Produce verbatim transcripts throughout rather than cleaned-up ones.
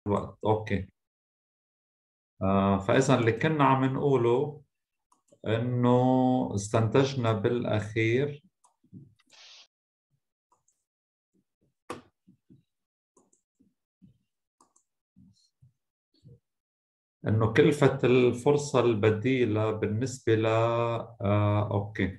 الوقت. اوكي. آه فاذا اللي كنا عم نقوله انه استنتجنا بالاخير انه كلفة الفرصة البديلة بالنسبة ل آه اوكي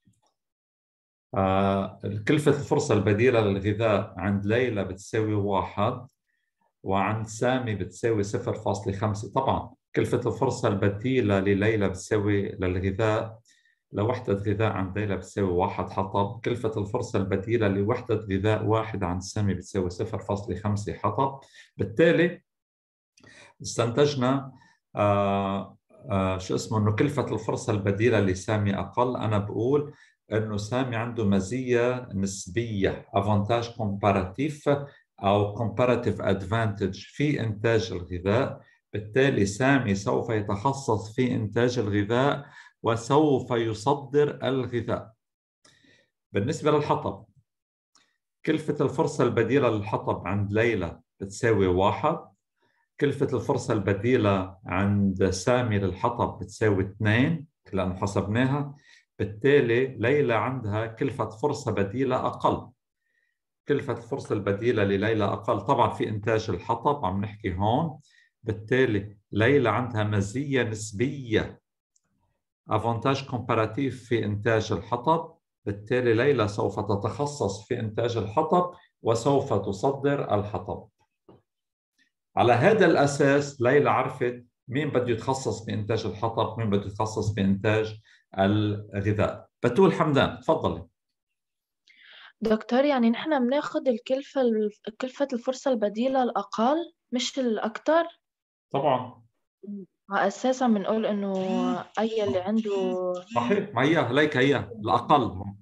آه كلفة الفرصة البديلة للغذاء عند ليلى بتساوي واحد وعند سامي بتساوي صفر فاصلة خمسة. طبعا كلفة الفرصة البديلة لليلى بتساوي للغذاء لوحدة غذاء عند ليلى بتساوي واحد حطب. كلفة الفرصة البديلة لوحدة غذاء واحد عند سامي بتساوي صفر فاصلة خمسة حطب. بالتالي استنتجنا آه آه شو اسمه انه كلفة الفرصة البديلة لسامي اقل. انا بقول انه سامي عنده مزية نسبية افانتاج كومباراتيف او comparative advantage في انتاج الغذاء. بالتالي سامي سوف يتخصص في انتاج الغذاء وسوف يصدر الغذاء. بالنسبة للحطب، كلفة الفرصة البديلة للحطب عند ليلى بتساوي واحد. كلفة الفرصة البديلة عند سامي للحطب بتساوي اثنين لأنه حسبناها. بالتالي ليلى عندها كلفة فرصة بديلة أقل. كلفة الفرصة البديلة لليلى أقل. طبعا في إنتاج الحطب عم نحكي هون. بالتالي ليلى عندها مزية نسبية افانتاج كومباراتيف في إنتاج الحطب. بالتالي ليلى سوف تتخصص في إنتاج الحطب وسوف تصدر الحطب. على هذا الأساس ليلى عرفت مين بده يتخصص بإنتاج الحطب، مين بده يتخصص بإنتاج الغذاء. بتول حمدان تفضلي. دكتور، يعني نحن بناخد الكلفة كلفة الفرصة البديلة الأقل مش الأكتر؟ طبعا على أساسا بنقول إنه أي اللي عنده. صحيح، ما هي هليك هي الأقل هون.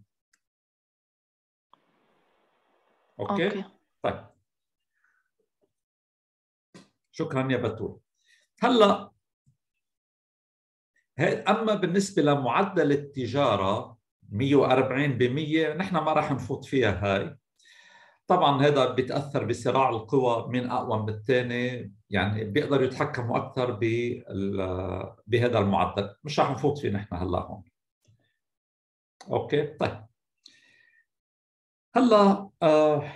أوكي أوكي. طيب، شكرا يا بتول. هلا أما بالنسبة لمعدل التجارة مئة وأربعين بالمئة نحن ما راح نفوت فيها هاي. طبعا هذا بيتاثر بصراع القوى، مين اقوى من الثاني، يعني بيقدروا يتحكموا اكثر بهذا المعدل. مش رح نفوت فيه نحن هلا هون. اوكي طيب. هلا آه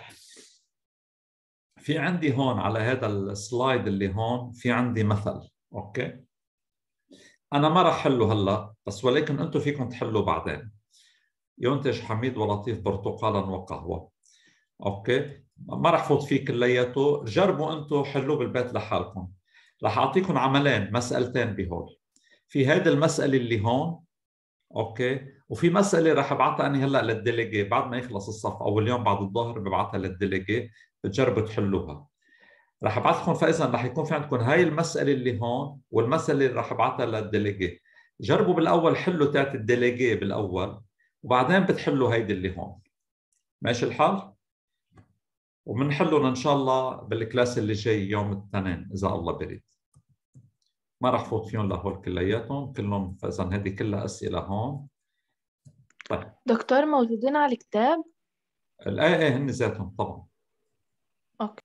في عندي هون على هذا السلايد اللي هون في عندي مثل. اوكي انا ما رح حله هلا بس، ولكن انتم فيكم تحلوا بعدين. ينتج حميد ولطيف برتقالا وقهوه. اوكي ما رح فوت فيه كلياته، جربوا انتم حلوه بالبيت لحالكم. رح اعطيكم عملين مسألتين بهول. في هذه المسألة اللي هون اوكي، وفي مسألة رح ابعثها اني هلا للديليجي بعد ما يخلص الصف، او اليوم بعد الظهر ببعثها للديليجي بتجربوا تحلوها. رح ابعثكم، فاذا رح يكون في عندكم هاي المسألة اللي هون والمسألة اللي رح ابعثها للديليجي. جربوا بالاول حلوا تاعت الديليجي بالاول وبعدين بتحلوا هيدي اللي هون. ماشي الحال؟ وبنحلهم ان شاء الله بالكلاس اللي جاي يوم الاثنين اذا الله بريد. ما راح فوت فيهم لهول كلياتهم كلهم، فاذا هذه كلها اسئله هون. طيب دكتور، موجودين على الكتاب؟ الايه ايه هن ذاتهم طبعا. أوكي.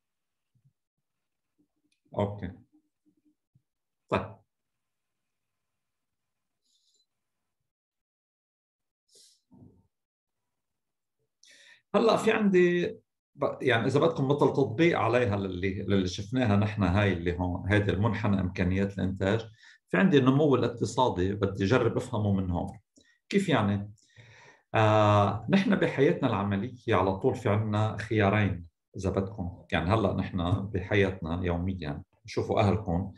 اوكي طيب. هلا في عندي يعني اذا بدكم مثل تطبيق عليها للي للي شفناها نحن، هاي اللي هون هذا المنحنى امكانيات الانتاج. في عندي النمو الاقتصادي بدي اجرب افهمه من هون. كيف يعني؟ آه نحن بحياتنا العملية على طول في عنا خيارين إذا بدكم. يعني هلأ نحن بحياتنا يوميا شوفوا أهلكم،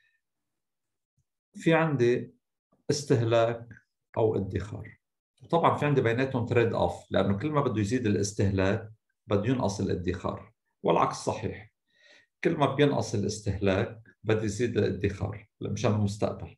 في عندي استهلاك أو ادخار. طبعا في عندي بيناتهم تريد أوف، لأنه كل ما بده يزيد الاستهلاك بده ينقص الادخار، والعكس صحيح. كل ما بينقص الاستهلاك بده يزيد الادخار مشان المستقبل.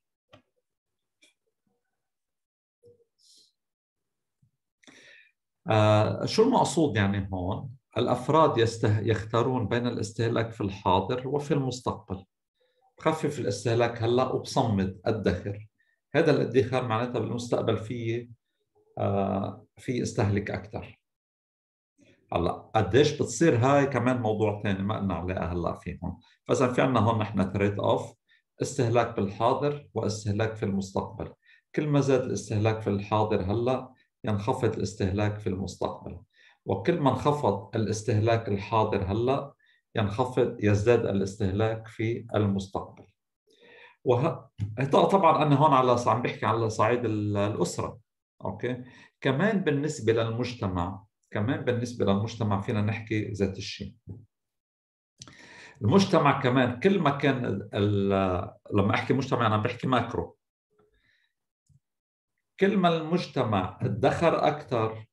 آه شو المقصود يعني هون؟ الأفراد يسته... يختارون بين الاستهلاك في الحاضر وفي المستقبل. بخفف الاستهلاك هلا وبصمد ادخر. هذا الادخار معناتها بالمستقبل في آه في استهلك اكثر. هلا قديش بتصير هاي كمان موضوع ثاني ما لنا علاقه هلا فيهم. فاذا في عندنا هون نحن تريد اوف، استهلاك بالحاضر واستهلاك في المستقبل. كل ما زاد الاستهلاك في الحاضر هلا ينخفض الاستهلاك في المستقبل، وكل ما انخفض الاستهلاك الحاضر هلا ينخفض يزداد الاستهلاك في المستقبل. وه... طبعا انا هون على عم بحكي على صعيد الاسره. اوكي، كمان بالنسبه للمجتمع، كمان بالنسبه للمجتمع فينا نحكي ذات الشيء. المجتمع كمان كل ما كان ال... ال... لما احكي مجتمع انا بحكي ماكرو. كل ما المجتمع ادخر اكثر،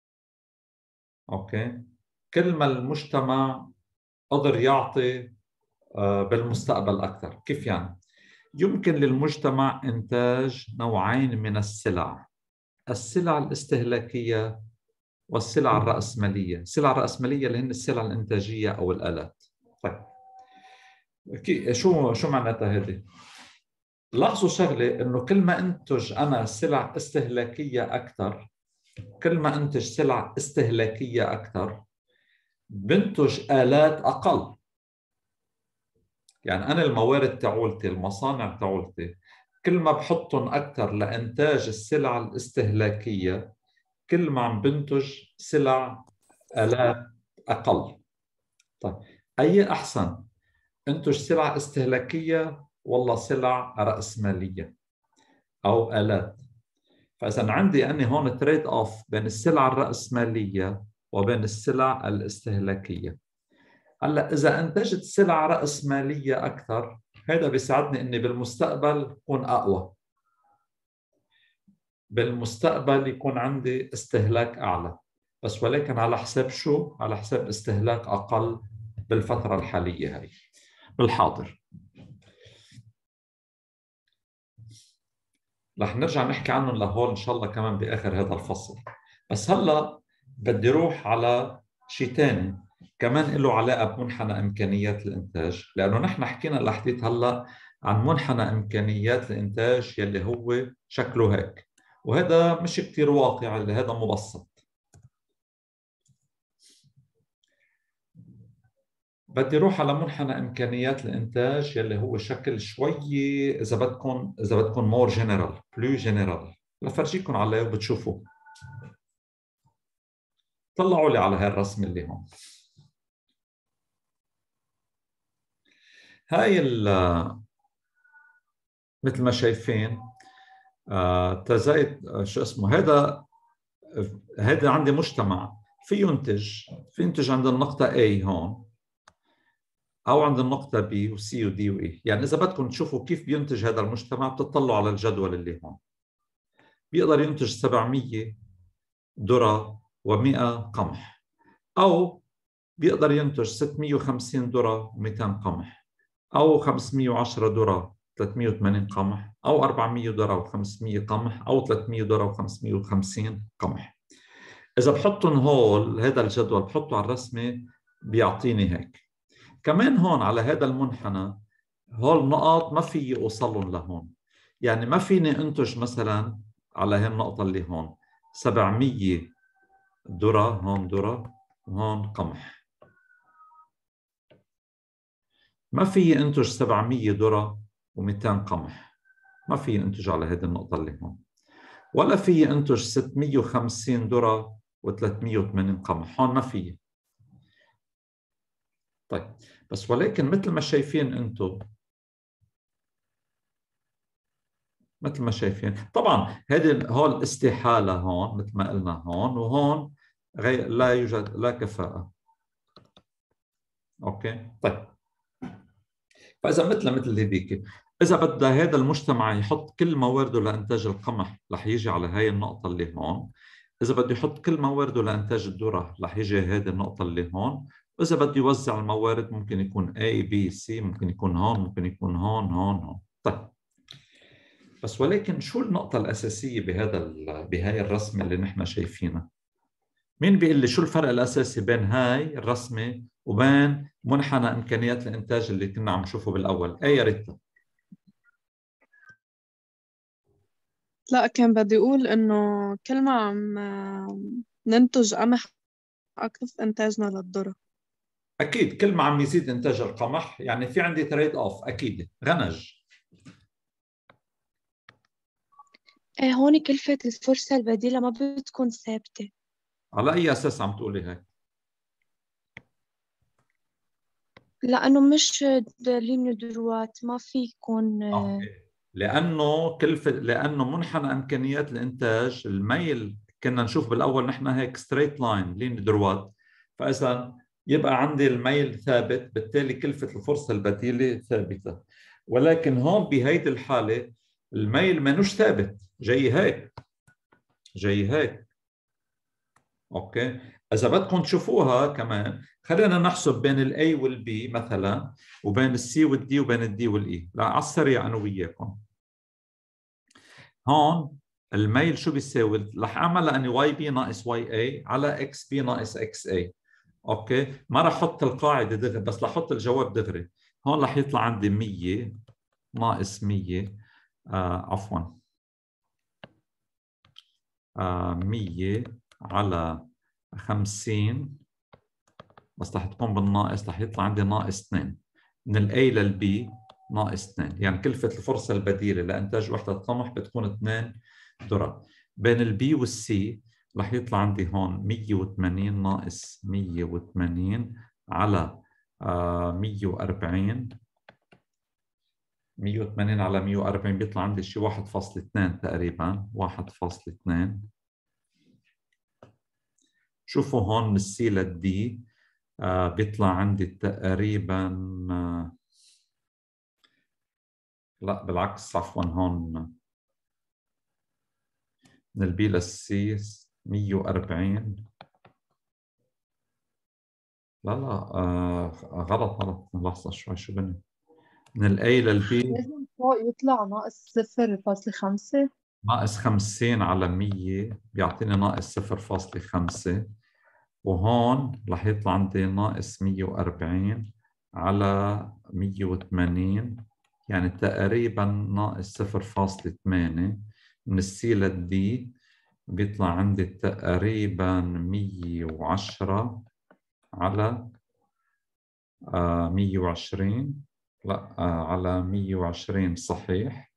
اوكي، كل ما المجتمع قدر يعطي بالمستقبل اكثر. كيف يعني؟ يمكن للمجتمع انتاج نوعين من السلع: السلع الاستهلاكية والسلع الرأسمالية. السلع الرأسمالية اللي هن السلع الإنتاجية أو الآلات. طيب شو شو معناتها هذه؟ لاحظوا شغلة، إنه كل ما أنتج أنا سلع استهلاكية أكثر، كل ما أنتج سلع استهلاكية أكثر بنتج آلات أقل. يعني أنا الموارد تاعولتي، المصانع تاعولتي، كل ما بحطهم أكثر لإنتاج السلع الاستهلاكية كل ما عم بنتج سلع آلات أقل. طيب أي أحسن، أنتج سلع استهلاكية ولا سلع رأسمالية أو آلات؟ فإذا عندي أنا هون تريد أوف بين السلع الرأسمالية وبين السلع الاستهلاكية. هلا إذا أنتجت سلع رأسمالية أكثر، هذا بيساعدني إني بالمستقبل أكون أقوى، بالمستقبل يكون عندي استهلاك أعلى، بس ولكن على حساب شو؟ على حساب استهلاك أقل بالفترة الحالية هاي بالحاضر. رح نرجع نحكي عنهم لهول إن شاء الله كمان بآخر هذا الفصل. بس هلأ بدي روح على شيء تاني كمان له علاقة بمنحنى إمكانيات الإنتاج، لأنه نحن حكينا لحديت هلأ عن منحنى إمكانيات الإنتاج يلي هو شكله هيك، وهذا مش كتير واقعي، اللي هذا مبسط. بدي روح على منحنى إمكانيات الإنتاج يلي هو شكل شوي إذا بدكم إذا بدكم مور جنرال بلو جنرال، لفرجيكم عليه وبتشوفوا. طلعوا لي على هاي الرسم اللي هون. هاي مثل ما شايفين تزايد شو اسمه هذا. هذا عندي مجتمع في ينتج في ينتج عند النقطة A هون، أو عند النقطة B و C و D و E. يعني إذا بدكم تشوفوا كيف بينتج هذا المجتمع بتطلعوا على الجدول اللي هون. بيقدر ينتج سبعمية ذرة ومئة قمح، أو بيقدر ينتج ستمية وخمسين ذرة ومئتين قمح، أو خمسمية وعشرة ذرة ثلاثمية وثمانين قمح، أو أربعمية ذرة وخمسمية قمح، أو ثلاثمية ذرة وخمسمية وخمسين قمح. إذا بحطهم هول هذا الجدول بحطه على الرسمة بيعطيني هيك. كمان هون على هذا المنحنى هول نقاط ما في أوصلهم لهون. يعني ما فيني أنتج مثلا على هاي النقطة اللي هون سبعمية ذرة، هون ذرة وهون قمح. ما في أنتج سبعمية ذرة ومئتين قمح، ما في أنتج على هذه النقطة اللي هون. ولا في أنتج ستمية وخمسين ذرة وثلاثمية وثمانين قمح، هون ما في. طيب بس ولكن مثل ما شايفين أنتم، مثل ما شايفين طبعا هذه هون استحالة، هون مثل ما قلنا هون وهون غير لا يوجد لا كفاءة. أوكي طيب، فإذا مثل مثل هذيك، إذا بدأ هذا المجتمع يحط كل موارده لإنتاج القمح رح يجي على هاي النقطة اللي هون. إذا بده يحط كل موارده لإنتاج الذرة رح يجي هذه النقطة اللي هون. وإذا بده يوزع الموارد ممكن يكون A B C، ممكن يكون هون، ممكن يكون هون هون هون. طيب بس ولكن شو النقطة الأساسية بهذا بهاي الرسمة اللي نحن شايفينها؟ مين بيقول لي شو الفرق الأساسي بين هاي الرسمة وبين منحنى إمكانيات الإنتاج اللي كنا عم نشوفه بالأول؟ أي يا ريتا؟ لا، كان بدي أقول إنه كل ما عم ننتج قمح أكثر إنتاجنا للذرة. أكيد كل ما عم يزيد إنتاج القمح يعني في عندي تريد أوف. أكيد. غنج. آه، هون كلفة الفرصة البديلة ما بتكون ثابتة. على أي أساس عم تقولي هيك؟ لأنه مش لينيو دروات، ما في يكون. أوكي. لأنه كلفة لأنه منحنى إمكانيات الإنتاج الميل كنا نشوف بالأول نحن هيك ستريت لاين لين دروات، فإذا يبقى عندي الميل ثابت، بالتالي كلفة الفرصة البديلة ثابتة. ولكن هون بهيدي الحالة الميل منوش ثابت، جاي هيك جاي هيك. أوكي. إذا بدكم تشوفوها كمان خلينا نحسب بين الاي والبي مثلا، وبين السي والدي، وبين الدي والاي. لا على السريع انا وياكم. هون الميل شو بيساوي؟ رح اعمل اني واي بي ناقص واي اي على اكس بي ناقص اكس اي. اوكي. ما رح احط القاعده دغري، بس رح احط الجواب دغري. هون رح يطلع عندي مية ناقص مية، آه عفوا آه مية على خمسين، بس رح تكون بالناقص، رح يطلع عندي ناقص اثنين. من الاي للبي ناقص اثنين، يعني كلفة الفرصة البديلة لإنتاج وحدة قمح بتكون اثنين ذرة. بين البي والسي رح يطلع عندي هون مية وثمانين ناقص مية وثمانين على آه مية وأربعين. مية وثمانين على مية وأربعين بيطلع عندي شيء واحد فاصلة اثنين تقريبا، واحد فاصلة اثنين. شوفوا هون من السي للدي آه بيطلع عندي تقريبا آه لا بالعكس عفوا، هون من البي للسي مية وأربعين. لا لا آه غلط غلط، لحظة شوي شو بني. من الاي للبي لازم فوق يطلع ناقص صفر فاصلة خمسة. ناقص خمسين على مية بيعطيني ناقص صفر فاصلة خمسة، وهون رح يطلع عندي ناقص مية وأربعين على مية وثمانين، يعني تقريبا ناقص صفر فاصلة ثمانية. من السي للدي بيطلع عندي تقريبا مية وعشرة على آه مية وعشرين. لا آه على مية وعشرين صحيح،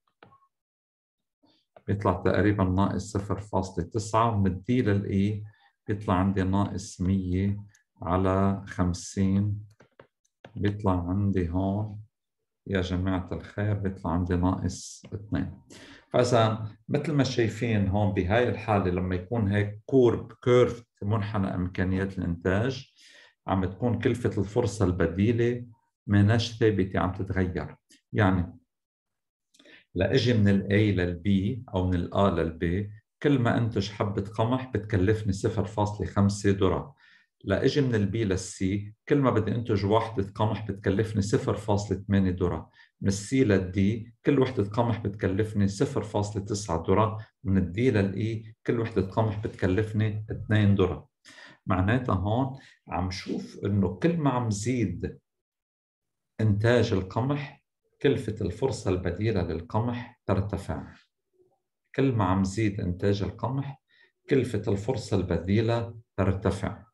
بيطلع تقريبا ناقص صفر فاصلة تسعة. ومن الدي للإي بيطلع عندي ناقص مية على خمسين، بيطلع عندي هون يا جماعة الخير بيطلع عندي ناقص اثنين. فإذا مثل ما شايفين هون بهاي الحالة لما يكون هيك كورب كيرف منحنى إمكانيات الإنتاج، عم تكون كلفة الفرصة البديلة ماناش ثابتة، عم تتغير. يعني لأجي من الأي للبي أو من الآ للبي كل ما أنتج حبة قمح بتكلفني صفر فاصلة خمسة ذرة. لأجي من البي للسي كل ما بدي أنتج وحدة قمح بتكلفني صفر فاصلة ثمانية ذرة. من السي للدي كل وحدة قمح بتكلفني صفر فاصلة تسعة ذرة. من الدي للإي كل وحدة قمح بتكلفني اثنين ذرة. معناتها هون عم شوف إنه كل ما عم زيد إنتاج القمح كلفة الفرصة البديلة للقمح ترتفع. كل ما عم زيد إنتاج القمح كلفة الفرصة البديلة ترتفع.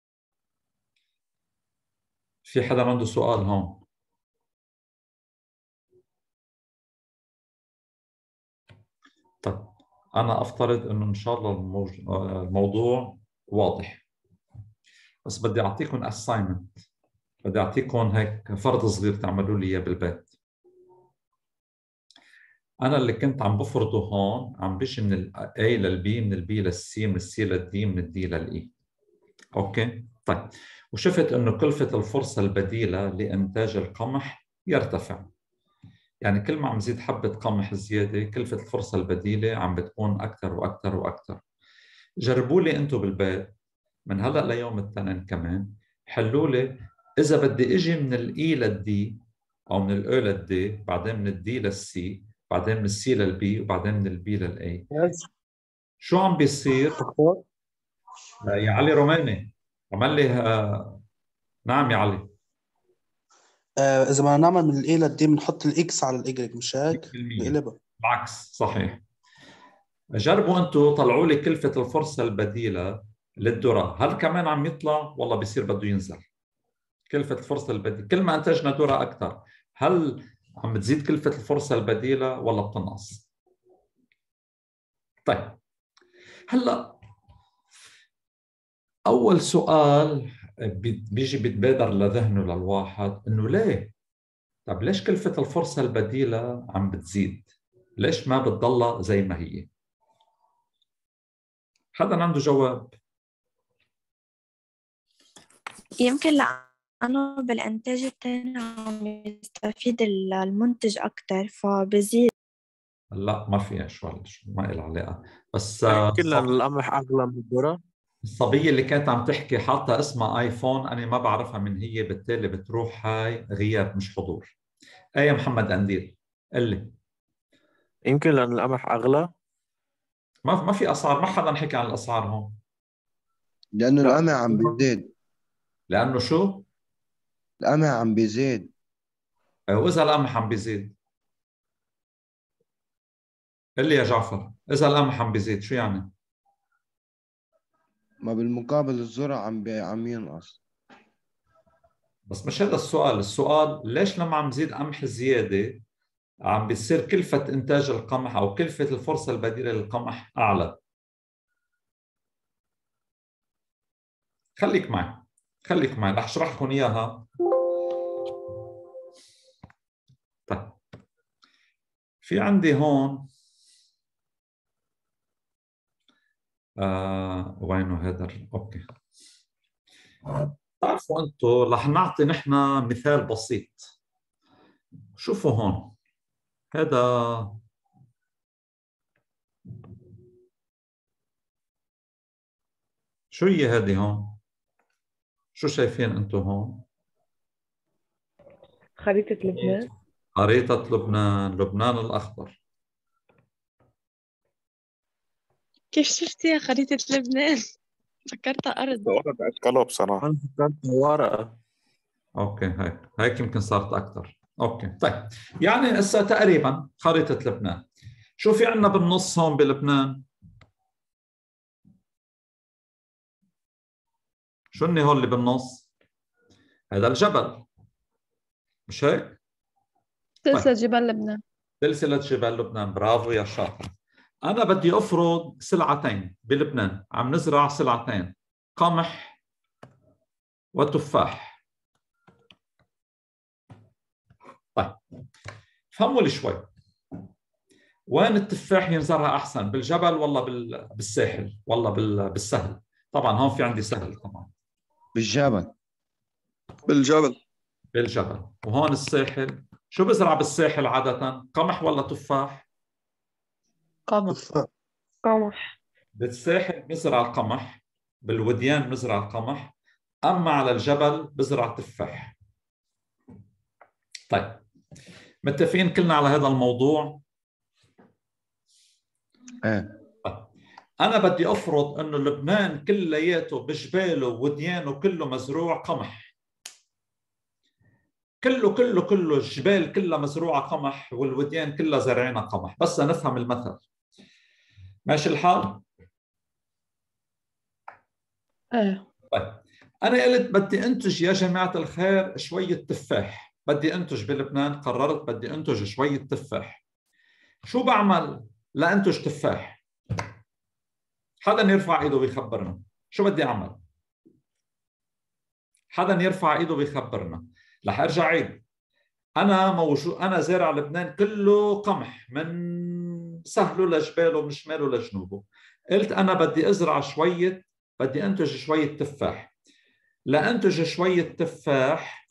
في حدا عنده سؤال هون؟ طيب أنا أفترض إنه إن شاء الله الموج... الموضوع واضح، بس بدي أعطيكم assignment، بدي أعطيكم هيك فرض صغير تعملوا لي إياه بالبيت. أنا اللي كنت عم بفرضه هون عم بيجي من ال A لل B، من ال B لل C، من ال C لل D، من ال D لل E. أوكي؟ طيب وشفت إنه كلفة الفرصة البديلة لإنتاج القمح يرتفع. يعني كل ما عم زيد حبة قمح زيادة كلفة الفرصة البديلة عم بتكون أكثر وأكثر وأكثر. جربوا لي أنتم بالبيت من هلأ ليوم الاثنين كمان، حلوا لي إذا بدي إجي من ال E لل D أو من ال A لل D، بعدين من ال D لل C، بعدين من السي للبي، وبعدين من البي للاي، شو عم بيصير؟ يا علي روماني عمل لي ها... نعم يا علي. آه إذا بدنا نعمل من الإي للدي بنحط الإكس على الإجريك، مش هيك؟ نقلبها بالعكس صحيح. جربوا أنتم طلعوا لي كلفة الفرصة البديلة للذرة، هل كمان عم يطلع ولا بيصير بده ينزل؟ كلفة الفرصة البديلة كل ما أنتجنا ذرة أكثر، هل عم بتزيد كلفة الفرصة البديلة ولا بتنقص؟ طيب هلا أول سؤال بيجي بيتبادر لذهنه للواحد إنه ليه؟ طب ليش كلفة الفرصة البديلة عم بتزيد؟ ليش ما بتضلها زي ما هي؟ حدا عنده جواب؟ يمكن لأنه بالإنتاج التاني عم يستفيد المنتج أكتر فبزيد. لا ما فيها شو ما إلها علاقة، بس يمكن لأن القمح أغلى من الذرة. الصبية اللي كانت عم تحكي حاطة اسمها آيفون، أنا ما بعرفها من هي، بالتالي بتروح هاي غياب مش حضور. أي محمد أنديل قل لي. يمكن لأن القمح أغلى. ما ما في أسعار، ما حدا حكي عن الأسعار هون. لأنه لا. القمح عم بيزيد. لأنه شو؟ القمح عم بيزيد. وإذا القمح عم بيزيد؟ قل لي يا جعفر، إذا القمح عم بيزيد شو يعني؟ ما بالمقابل الذرة عم بي... عم ينقص. بس مش هذا السؤال، السؤال ليش لما عم بزيد قمح زيادة عم بيصير كلفة إنتاج القمح أو كلفة الفرصة البديلة للقمح أعلى؟ خليك معي خليك معي رح أشرح لكم إياها. طيب في عندي هون آه وينه هذا؟ أوكي، تعرفوا أنتم رح نعطي نحن مثال بسيط. شوفوا هون هذا شو هي هذه هون؟ شو شايفين أنتم هون؟ خريطة لبنان. خريطة لبنان، لبنان الأخضر. كيف شفتيها خريطة لبنان؟ فكرتها أرض. ورقة قلب صراحة. أنا فكرت ورقة. أوكي هيك هيك يمكن صارت أكثر. أوكي طيب، يعني هسه تقريبا خريطة لبنان. شو في عندنا بالنص هون بلبنان؟ شو اللي هون اللي بالنص؟ هذا الجبل مش هيك؟ سلسلة طيب. جبال لبنان. سلسلة جبال لبنان، برافو يا شاطر. أنا بدي أفرض سلعتين بلبنان، عم نزرع سلعتين، قمح وتفاح. طيب فهموا لي شوي، وين التفاح ينزرع أحسن، بالجبل ولا بالساحل ولا بالسهل؟ طبعا هون في عندي سهل طبعا. بالجبل. بالجبل. بالجبل. وهون الساحل. شو بزرع بالساحل عادة، قمح ولا تفاح؟ قمح. قمح. بالساحل بزرع القمح، بالوديان بزرع القمح، أما على الجبل بزرع تفاح. طيب متفقين كلنا على هذا الموضوع؟ ايه. أنا بدي أفرض أنه لبنان كلياته بجباله ووديانه كله مزروع قمح، كله كله كله الجبال كلها مزروعة قمح والوديان كلها زرعينها قمح، بس نفهم المثل. ماشي الحال؟ ايه. طيب أنا قلت بدي أنتج يا جماعة الخير شوية تفاح، بدي أنتج بلبنان، قررت بدي أنتج شوية تفاح. شو بعمل لأنتج تفاح؟ حدا يرفع إيده ويخبرنا شو بدي أعمل؟ حدا يرفع إيده ويخبرنا. رح أرجع عيد، أنا موجود، أنا زارع لبنان كله قمح من سهله لجباله من شماله لجنوبه. قلت أنا بدي أزرع شوية، بدي أنتج شوية تفاح. لأنتج شوية تفاح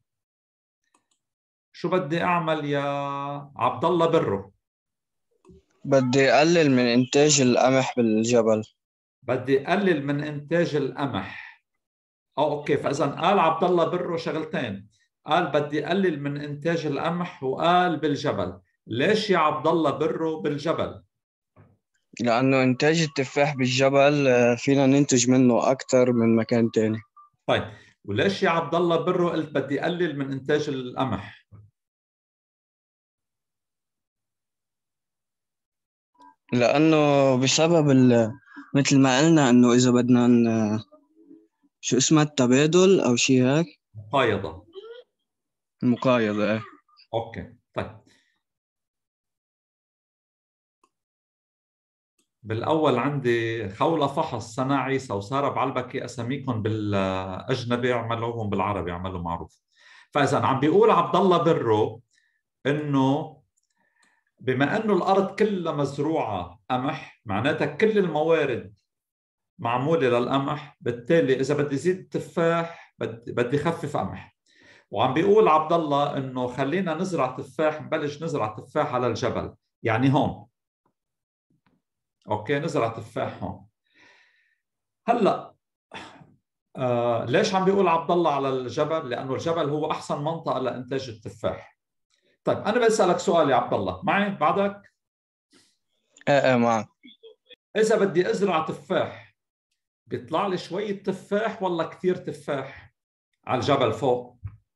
شو بدي أعمل يا عبد الله برو؟ بدي أقلل من إنتاج القمح بالجبل. بدي أقلل من إنتاج القمح. أو أوكي، فإذا قال عبد الله برو شغلتين، قال بدي أقلل من إنتاج القمح وقال بالجبل. ليش يا عبد الله برو بالجبل؟ لأنه إنتاج التفاح بالجبل آه، فينا ننتج منه أكتر من مكان تاني. طيب وليش يا عبد الله برو قلت بدي أقلل من إنتاج القمح؟ لأنه بسبب ال... مثل ما قلنا إنه إذا بدنا ن- شو اسمها التبادل أو شيء هيك. مقايضة. المقايضة إيه. اوكي طيب. بالاول عندي خولة فحص صناعي سوسارة بعلبكي، اساميكم بالاجنبي عملوهم بالعربي عملوا معروف. فاذا عم بيقول عبد الله برو انه بما انه الارض كلها مزروعه قمح، معناتها كل الموارد معموله للقمح، بالتالي اذا بدي زيد تفاح بدي بدي خفف قمح. وعم بيقول عبد الله انه خلينا نزرع تفاح، نبلش نزرع تفاح على الجبل، يعني هون. اوكي نزرع تفاح هون. هلا آه ليش عم بيقول عبد الله على الجبل؟ لانه الجبل هو احسن منطقه لانتاج التفاح. طيب انا بسالك سؤال يا عبد الله، معي بعدك؟ إيه إيه معك. اذا بدي ازرع تفاح بيطلع لي شويه تفاح ولا كثير تفاح على الجبل فوق؟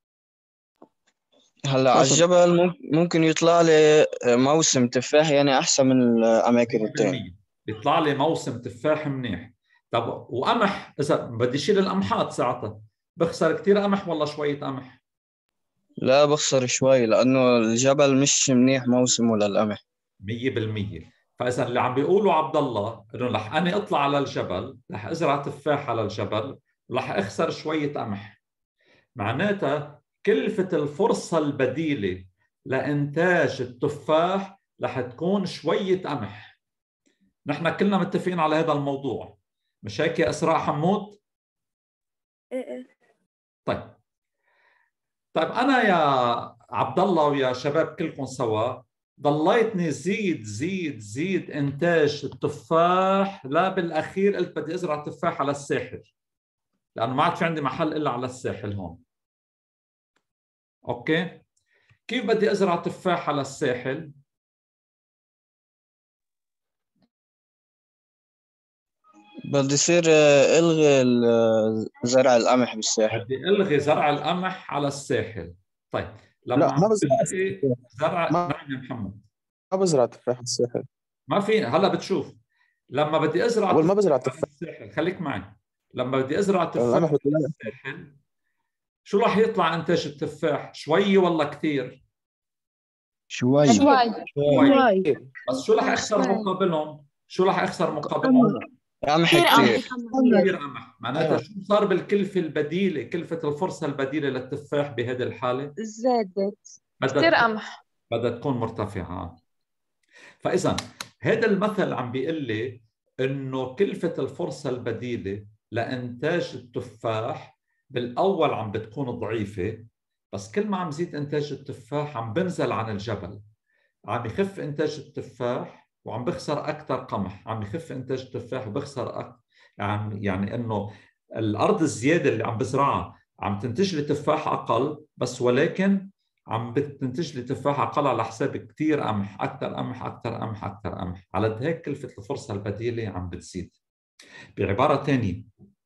هلا على الجبل ممكن ممكن يطلع لي موسم تفاح يعني أحسن من الأماكن التانية. بيطلع لي موسم تفاح منيح. طب وقمح اذا بدي اشيل القمحات ساعتها بخسر كثير قمح ولا شويه قمح؟ لا بخسر شوي لأنه الجبل مش منيح موسمه للقمح. مية بالمية. فاذا اللي عم بيقوله عبد الله انه رح اني اطلع على الجبل، رح ازرع تفاح على الجبل، ورح اخسر شويه قمح، معناتها كلفه الفرصه البديله لانتاج التفاح رح تكون شويه قمح. نحن كلنا متفقين على هذا الموضوع، مش هيك يا اسراء حمود؟ ايه ايه. طيب طيب انا يا عبد الله ويا شباب كلكم سوا ضليتني زيد زيد زيد انتاج التفاح، لا بالاخير قلت بدي ازرع تفاح على الساحل، لانه ما عاد في عندي محل الا على الساحل هون. اوكي كيف بدي ازرع تفاح على الساحل؟ بدي يصير آه، الغي ال- آه، زرع القمح بالساحل. بدي الغي زرع القمح على الساحل. طيب لما لا ما بزرع بدي زرع ما, نعم يا محمد. ما بزرع تفاح الساحل. ما في، هلا بتشوف لما بدي ازرع اول ما تفاح بزرع على تفاح الساحل، خليك معي، لما بدي ازرع تفاح القمح على بتلاقي الساحل شو راح يطلع انتاج التفاح؟ شوي ولا كثير؟ شوي شوي شوي. شوي. بس شو راح اخسر شوي. مقابلهم؟ شو راح اخسر مقابلهم؟ قمح كثير كتير. قمح. كثير قمح. معناتها شو صار بالكلفه البديله، كلفه الفرصه البديله للتفاح بهذه الحاله؟ زادت. بدها كثير تكون- قمح. بدها تكون مرتفعه. فاذا هذا المثل عم بيقول لي انه كلفه الفرصه البديله لانتاج التفاح بالاول عم بتكون ضعيفه، بس كل ما عم زيد انتاج التفاح عم بنزل عن الجبل، عم يخف انتاج التفاح وعم بخسر اكثر قمح، عم يخف انتاج التفاح وبخسر أكثر. يعني يعني انه الارض الزياده اللي عم بزرعها عم تنتج لي تفاح اقل، بس ولكن عم بتنتج لي تفاح اقل على حساب كثير قمح، اكثر قمح اكثر قمح اكثر قمح، على قد هيك كلفه الفرصه البديله عم بتزيد. بعباره ثانيه،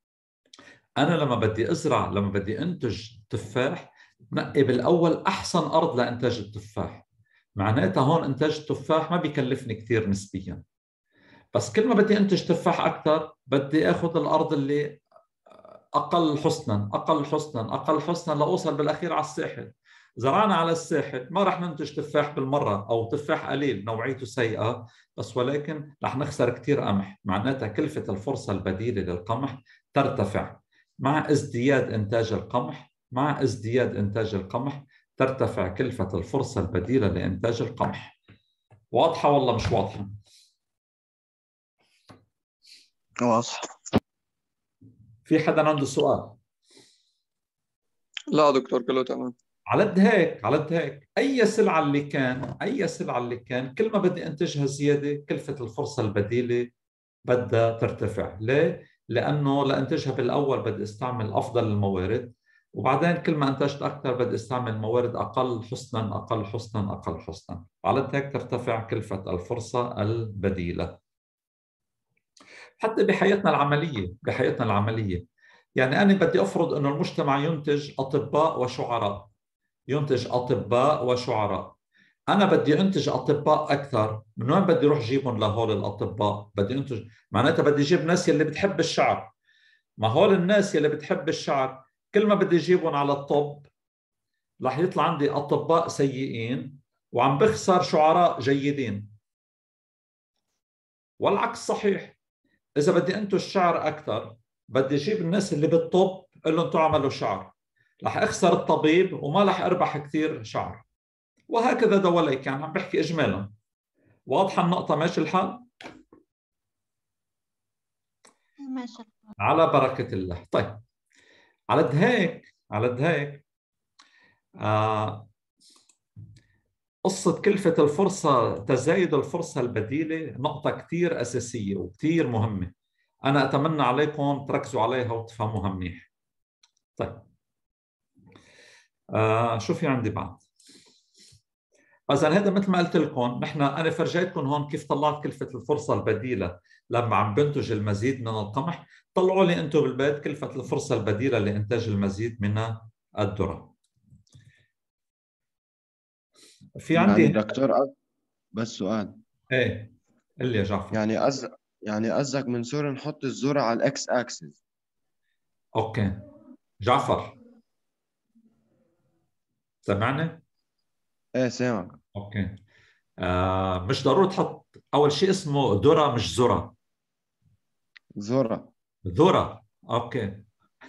انا لما بدي ازرع لما بدي انتج تفاح بنقي بالاول احسن ارض لانتاج التفاح، معناتها هون انتاج التفاح ما بيكلفني كثير نسبيا، بس كل ما بدي انتج تفاح اكثر بدي اخذ الارض اللي اقل حسنا اقل حسنا اقل حسنا لاوصل بالاخير على الساحل. زرعنا على الساحل ما رح ننتج تفاح بالمره او تفاح قليل نوعيته سيئه، بس ولكن رح نخسر كثير قمح، معناتها كلفه الفرصه البديله للقمح ترتفع. مع ازدياد انتاج القمح مع ازدياد انتاج القمح ترتفع كلفه الفرصه البديله لانتاج القمح. واضحه ولا مش واضحه؟ واضح. في حدا عنده سؤال؟ لا دكتور كله تمام. على قد هيك على قد هيك اي سلعه اللي كان اي سلعه اللي كان كل ما بدي انتجها زياده كلفه الفرصه البديله بدها ترتفع. ليه؟ لانه لانتجها بالاول بدي استعمل افضل الموارد، وبعدين كل ما انتجت اكثر بدي استعمل موارد اقل حسنا اقل حسنا اقل حسنا، على قد هيك ترتفع كلفه الفرصه البديله. حتى بحياتنا العمليه بحياتنا العمليه يعني انا بدي افرض انه المجتمع ينتج اطباء وشعراء، ينتج أطباء وشعراء. أنا بدي أنتج أطباء أكثر، من وين بدي أروح أجيبهم لهول الأطباء؟ بدي أنتج، معناتها بدي أجيب ناس يلي بتحب الشعر. ما هول الناس يلي بتحب الشعر كل ما بدي أجيبهم على الطب رح يطلع عندي أطباء سيئين وعم بخسر شعراء جيدين. والعكس صحيح، إذا بدي أنتج الشعر أكثر بدي أجيب الناس اللي بالطب قل لهم انتوا عملوا شعر، رح أخسر الطبيب وما رح أربح كثير شعر. وهكذا دواليك، يعني عم بحكي إجمالا. واضحة النقطة؟ ماشي الحال؟ ماشي. على بركة الله. طيب على قد هيك على قد هيك آه قصة كلفة الفرصة، تزايد الفرصة البديلة نقطة كثير أساسية وكثير مهمة. أنا أتمنى عليكم تركزوا عليها وتفهموها منيح. طيب آه شو في عندي بعد؟ إذا هذا مثل ما قلت لكم، نحن أنا فرجيتكم هون كيف طلعت كلفة الفرصة البديلة لما عم بنتج المزيد من القمح. طلعوا لي أنتم بالبيت كلفة الفرصة البديلة لإنتاج المزيد من الذرة. في عندي يعني دكتور أ- بس سؤال. ايه قل لي يا جعفر. يعني قصدك يعني قصدك من سوري نحط الذرة على الاكس اكسس. اوكي جعفر سمعني؟ ايه سامعك. اوكي آه مش ضروري تحط اول شيء اسمه ذرة مش ذرة. ذرة. ذرة اوكي.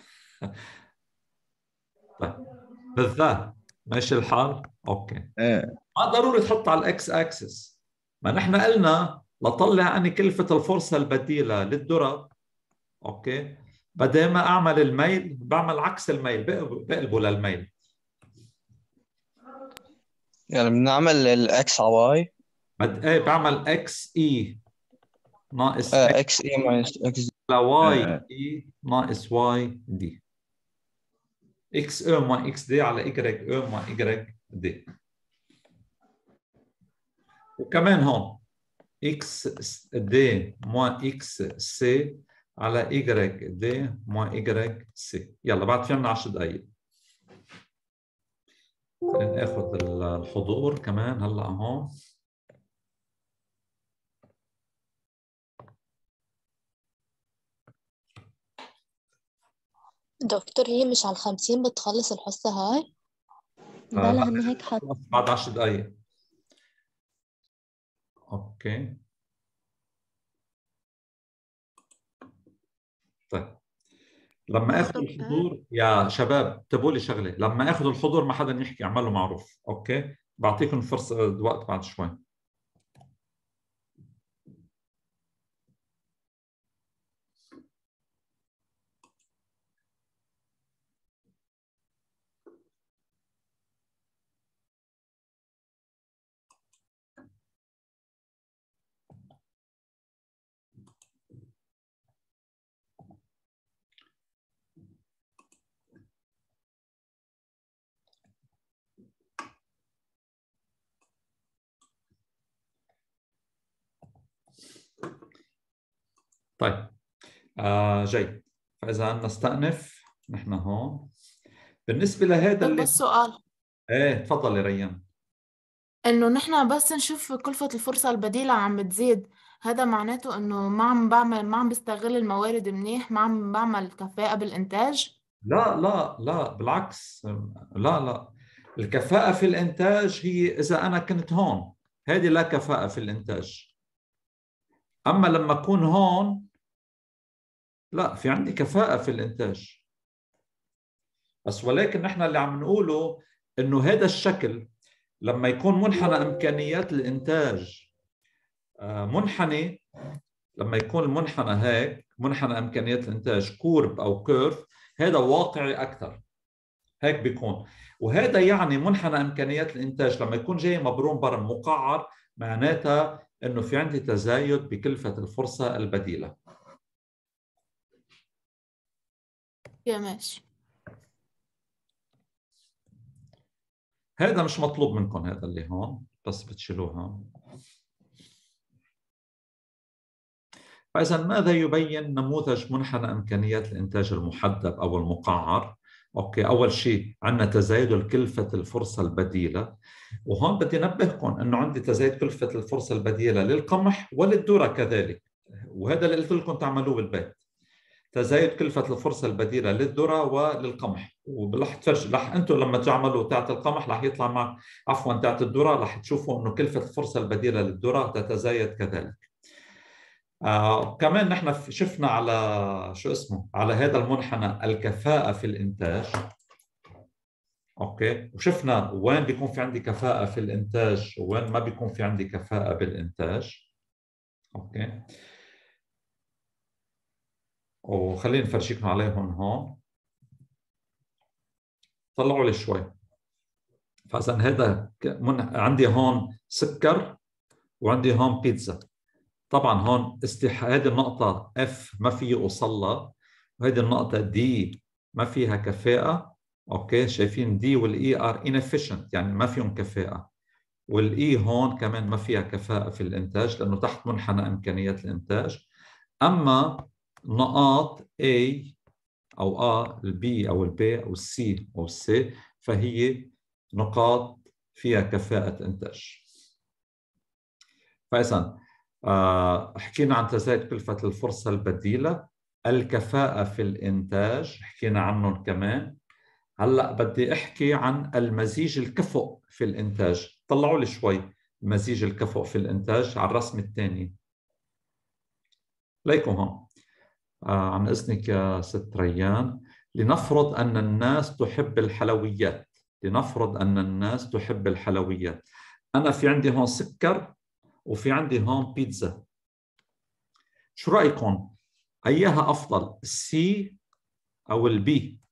طيب بالذات ماشي الحال؟ اوكي. ايه ما ضروري تحط على الاكس اكسس. ما نحن قلنا لطلع اني كلفة الفرصة البديلة للذرة. اوكي بدل ما اعمل الميل بعمل عكس الميل، بقلبه للميل. يعني بنعمل الاكس على واي. بد ايه بعمل اكس اي ناقص آه اكس اي ماينس اكس على واي ايه اي ناقص واي دي. اكس او ما اكس دي على ايجريك او ما ايجريك دي. وكمان هون اكس دي ما اكس سي على ايجريك دي ما ايجريك سي. يلا بعد في عنا عشر دقائق. خلينا ناخذ الحضور كمان هلا هون. دكتور هي مش على الخمسين بتخلص الحصة هاي؟ آه بلا هن هيك حط. بعد عشر دقائق. اوكي طيب لما اخذ الحضور يا شباب انتبهوا لي شغله، لما اخذ الحضور ما حدا يحكي، اعملوا معروف. اوكي بعطيكم فرصه وقت بعد شوي. طيب آه جيد، فاذا نستأنف نحن هون بالنسبه لهذا طب اللي بس سؤال، ايه تفضلي ريان. انه نحن بس نشوف كلفة الفرصة البديلة عم بتزيد، هذا معناته انه ما عم بعمل ما عم بستغل الموارد منيح، ما عم بعمل كفاءة بالانتاج. لا لا لا بالعكس، لا لا الكفاءة في الإنتاج هي إذا أنا كنت هون، هذه لا كفاءة في الإنتاج. أما لما أكون هون لا في عندي كفاءة في الإنتاج. بس ولكن نحن اللي عم نقوله إنه هذا الشكل لما يكون منحنى إمكانيات الإنتاج منحني، لما يكون المنحنى هيك منحنى إمكانيات الإنتاج كورب أو كيرف، هذا واقعي أكثر. هيك بيكون. وهذا يعني منحنى امكانيات الانتاج لما يكون جاي مبروم برم مقعر، معناتها انه في عندي تزايد بكلفة الفرصة البديلة. يا ماشي. هذا مش مطلوب منكم، هذا اللي هون بس بتشيلوها. فإذا ماذا يبين نموذج منحنى إمكانيات الإنتاج المحدب أو المقعر؟ اوكي، اول شيء عندنا تزايد كلفة الفرصة البديلة، وهون بدي انبهكم انه عندي تزايد كلفة الفرصة البديلة للقمح وللذرة كذلك، وهذا اللي قلت لكم تعملوه بالبيت. تزايد كلفة الفرصة البديلة للذرة وللقمح، ورح تفرج رح انتم لما تعملوا تاعت القمح رح يطلع معك عفوا تاعت الذرة، رح تشوفوا انه كلفة الفرصة البديلة للذرة تتزايد كذلك. آه كمان نحن شفنا على شو اسمه على هذا المنحنى الكفاءة في الإنتاج. اوكي، وشفنا وين بيكون في عندي كفاءة في الإنتاج وين ما بيكون في عندي كفاءة بالإنتاج. اوكي، وخلينا نفرجيكم عليهم هون. طلعوا لي شوي. فإذا هذا من... عندي هون سكر وعندي هون بيتزا. طبعا هون استح... هذه النقطة F ما في أوصل لها، وهذه النقطة D ما فيها كفاءة. اوكي، شايفين D والإي are inefficient يعني ما فيهم كفاءة، والإي هون كمان ما فيها كفاءة في الإنتاج لأنه تحت منحنى إمكانيات الإنتاج. أما نقاط A أو A البي أو البي أو السي أو السي فهي نقاط فيها كفاءة إنتاج. فإذا آه حكينا عن تزايد كلفة الفرصة البديلة، الكفاءة في الإنتاج حكينا عنهم كمان. هلأ بدي أحكي عن المزيج الكفؤ في الإنتاج. طلعوا لي شوي المزيج الكفؤ في الإنتاج على الرسم الثاني. ليكم هون. آه عن إذنك يا ست ريان. لنفرض أن الناس تحب الحلويات. لنفرض أن الناس تحب الحلويات. أنا في عندي هون سكر وفي عندي هون بيتزا. شو رأيكم؟ أيها أفضل، السي أو البي؟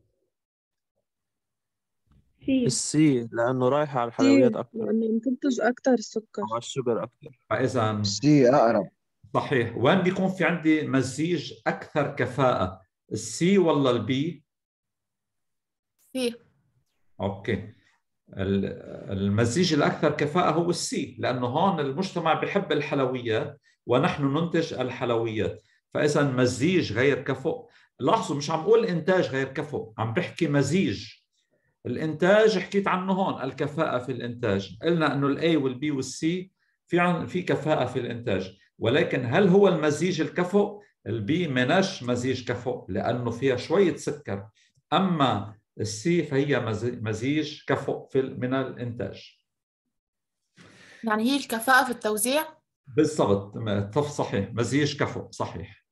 سي. السي، لأنه رايحة على الحلويات أكثر، لأنه بتنتج أكتر السكر. على الشجر أكثر. فإذا سي أقرب. صحيح. وين بيكون في عندي مزيج أكثر كفاءة، السي ولا البي؟ سي. أوكي، المزيج الأكثر كفاءة هو السي، لأنه هون المجتمع بيحب الحلويات ونحن ننتج الحلويات، فإذا مزيج غير كفؤ. لاحظوا مش عم أقول إنتاج غير كفؤ، عم بحكي مزيج. الإنتاج حكيت عنه هون، الكفاءة في الإنتاج، قلنا إنه الأي والبي والسي في عن في كفاءة في الإنتاج، ولكن هل هو المزيج الكفؤ؟ البي مناش مزيج كفؤ لأنه فيها شوية سكر، أما السي فهي مزيج كفؤ في من الإنتاج. يعني هي الكفاءة في التوزيع؟ بالضبط، صحيح، مزيج كفؤ صحيح.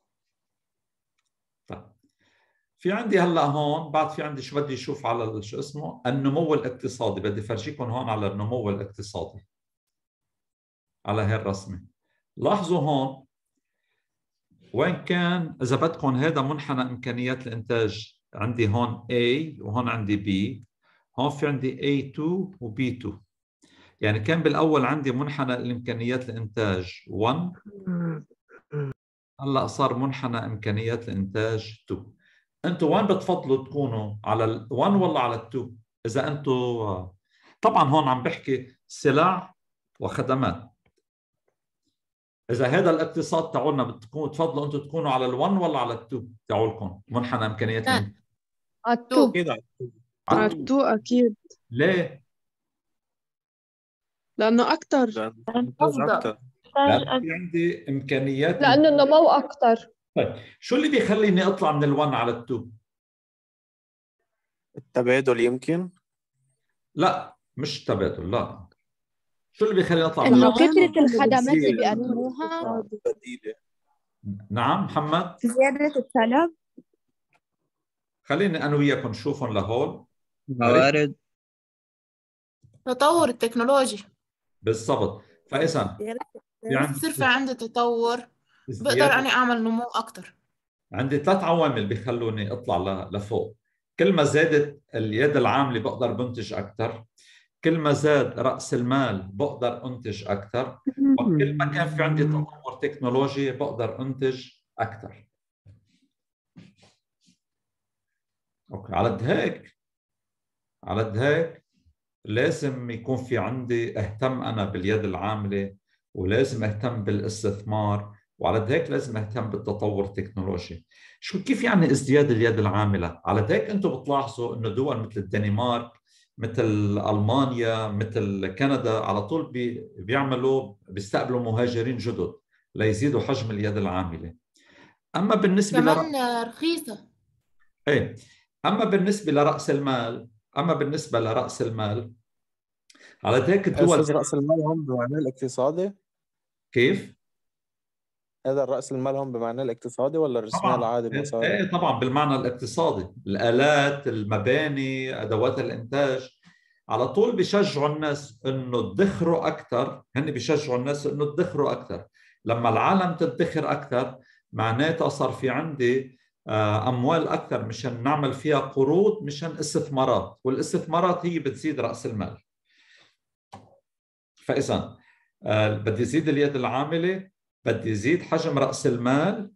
طيب. في عندي هلا هون بعد في عندي شو بدي اشوف على شو اسمه النمو الاقتصادي. بدي فرجيكم هون على النمو الاقتصادي على هاي الرسمه. لاحظوا هون وين كان اذا بدكم هذا منحنى امكانيات الانتاج، عندي هون A وهون عندي B، هون في عندي إيه تو و بي تو. يعني كان بالاول عندي منحنى الامكانيات الانتاج واحد، هلا صار منحنى امكانيات الانتاج اثنين. انتوا وين بتفضلوا تكونوا، على ال واحد ولا على ال اثنين؟ اذا انتوا طبعا هون عم بحكي سلع وخدمات. اذا هذا الاقتصاد تاعولنا بتكونوا تفضلوا انتوا تكونوا على ال واحد ولا على ال اثنين تاعولكم منحنى امكانيات لا. على التو. أكيد على على التو أكيد، ليه؟ لأنه أكتر. لأنه إنتاج أكثر. لأن في عندي امكانيات. لأنه النمو أكتر. طيب شو اللي بيخليني اطلع من ال1 على ال2؟ التبادل يمكن. لا مش تبادل، لا. شو اللي بيخليني اطلع من إنه ال1؟ كثرة الخدمات السي اللي لأنه بيقدموها. الاقتصاد بديلة. نعم محمد، زيادة الطلب. خليني انا وياكم نشوفهم لهول. موارد. تطور التكنولوجي. بالضبط. فاذا في عندي بصير في عندي تطور، بقدر ازدياد. أني أعمل نمو أكتر. عندي ثلاث عوامل بيخلوني اطلع ل- لفوق. كل ما زادت اليد العامله بقدر بنتج اكثر، كل ما زاد راس المال بقدر انتج اكثر، وكل ما كان في عندي تطور تكنولوجي بقدر انتج اكثر. اوكي، على قد هيك على قد هيك لازم يكون في عندي اهتم انا باليد العامله، ولازم اهتم بالاستثمار، وعلى هيك لازم اهتم بالتطور التكنولوجي. شو كيف يعني ازدياد اليد العامله؟ على هيك انتم بتلاحظوا انه دول مثل الدنمارك، مثل المانيا، مثل كندا على طول بي بيعملوا بيستقبلوا مهاجرين جدد ليزيدوا حجم اليد العامله. اما بالنسبه كمان لرأس رخيصة. ايه اما بالنسبه لراس المال اما بالنسبه لراس المال على هيك الدول. أستاذ رأس المال هم بمعناه الاقتصادي؟ كيف؟ هذا رأس المال هم بمعناه الاقتصادي ولا رأس مال طبعا عادي المصاري؟ ايه طبعا بالمعنى الاقتصادي، الآلات، المباني، أدوات الإنتاج. على طول بيشجعوا الناس انه تدخروا اكثر، هن بيشجعوا الناس انه تدخروا اكثر. لما العالم تدخر اكثر معناتها صار في عندي اموال اكثر مشان نعمل فيها قروض، مشان استثمارات، والاستثمارات هي بتزيد راس المال. فاذا بدي يزيد اليد العامله، بدي يزيد حجم راس المال،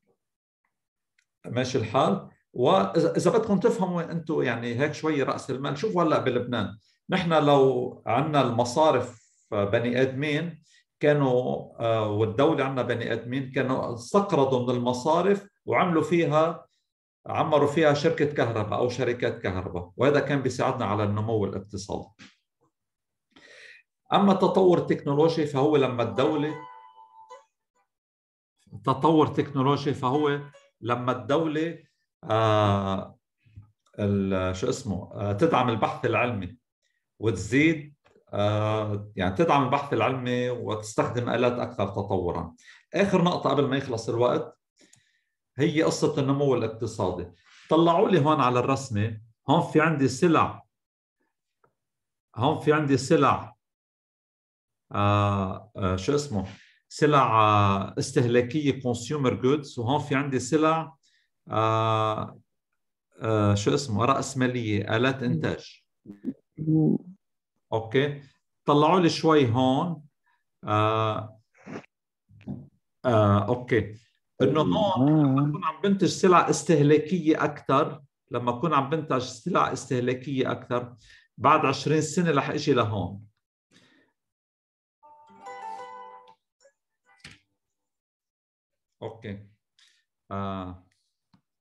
ماشي الحال. واذا بدكم تفهموا انتم يعني هيك شوي راس المال، شوفوا هلا بلبنان نحن لو عندنا المصارف بني ادمين كانوا والدوله عندنا بني ادمين كانوا استقرضوا من المصارف وعملوا فيها عمروا فيها شركه كهرباء او شركات كهرباء، وهذا كان بيساعدنا على النمو الاقتصادي. اما التطور التكنولوجي فهو لما الدوله تطور تكنولوجي فهو لما الدوله آه شو اسمه آه تدعم البحث العلمي وتزيد آه يعني تدعم البحث العلمي وتستخدم آلات أكثر تطورا. آخر نقطة قبل ما يخلص الوقت هي قصة النمو الاقتصادي. طلعوا لي هون على الرسمة، هون في عندي سلع هون في عندي سلع آه آه شو اسمه سلع آه استهلاكية consumer goods، وهون في عندي سلع آه آه شو اسمه رأسمالية آلات إنتاج. أوكي، طلعوا لي شوي هون. آه آه أوكي، إنه هون لما أكون عم بنتج سلع استهلاكية أكثر، لما أكون عم بنتج سلع استهلاكية أكثر بعد عشرين سنة رح أجي لهون. أوكي. آه